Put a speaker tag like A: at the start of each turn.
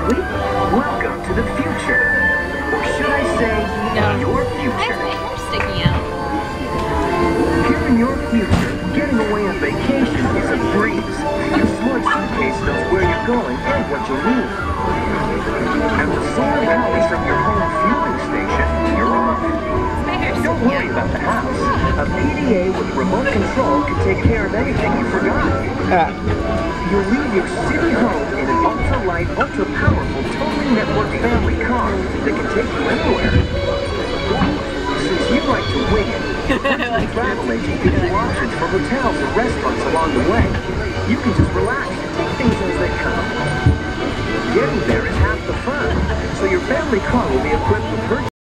A: sleep? Welcome to the future. Or should I say, your
B: Why is
A: future?
B: my hair sticking out?
A: Here in your future, getting away on vacation is a breeze. Your smart suitcase knows where you're going and what you need. And the solar powers from your home fueling station, you're off.
B: My hair's
A: Don't
B: sticking
A: worry
B: out.
A: about the house. A PDA with remote control can take care of anything you forgot. You'll leave your city home in an ultra-light, ultra-powerful, totally networked family car that can take you anywhere. Since you like to wing it, the travel agent gives you options for hotels and restaurants along the way. You can just relax and take things as they come. Getting there is half the fun, so your family car will be equipped with